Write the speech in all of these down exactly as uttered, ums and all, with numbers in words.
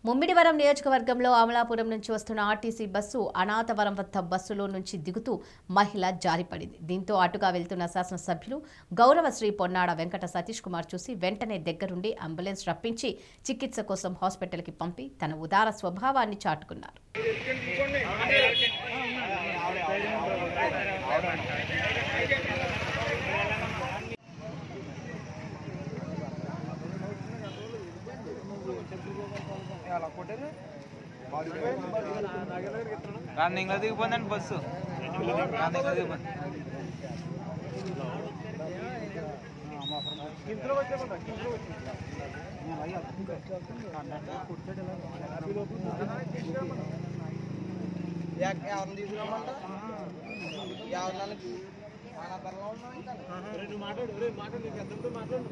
ముమ్మిడివరం నియోజకవర్గంలో అమలాపురం నుంచి వస్తున్న ఆర్టీసీ బస్సు అనాథవరం వద్ద బస్సులో నుంచి దిగుతూ మహిళ జారిపడింది. దీంతో అటుగా వెళ్తున్న శాసనసభ్యులు గౌరవశ్రీ పొన్నాడ వెంకట సతీష్ కుమార్ చూసి వెంటనే దగ్గరుండి అంబులెన్స్ రప్పించి చికిత్స కోసం హాస్పిటల్కి పంపి తన ఉదార స్వభావాన్ని చాటుకున్నారు. రన్నింగ్ లో దిగిపోయిందండి బస్సు. రన్నింగ్ లో దిగిపోయింది. ఎవరిని తీసుకురామంట ఎవరిని మాట్లాడు మాట్లాడు ఎంతో మాట్లాడు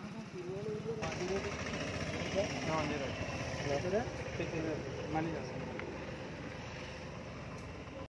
మళ్ళీ